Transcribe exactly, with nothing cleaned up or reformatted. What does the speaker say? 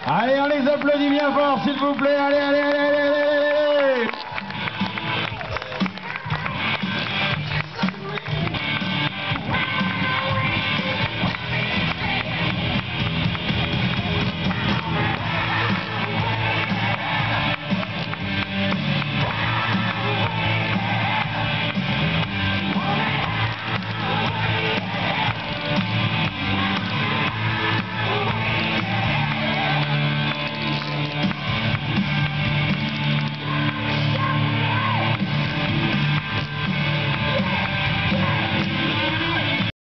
Allez, on les applaudit bien fort, s'il vous plaît. Allez, allez, allez, allez, allez, allez.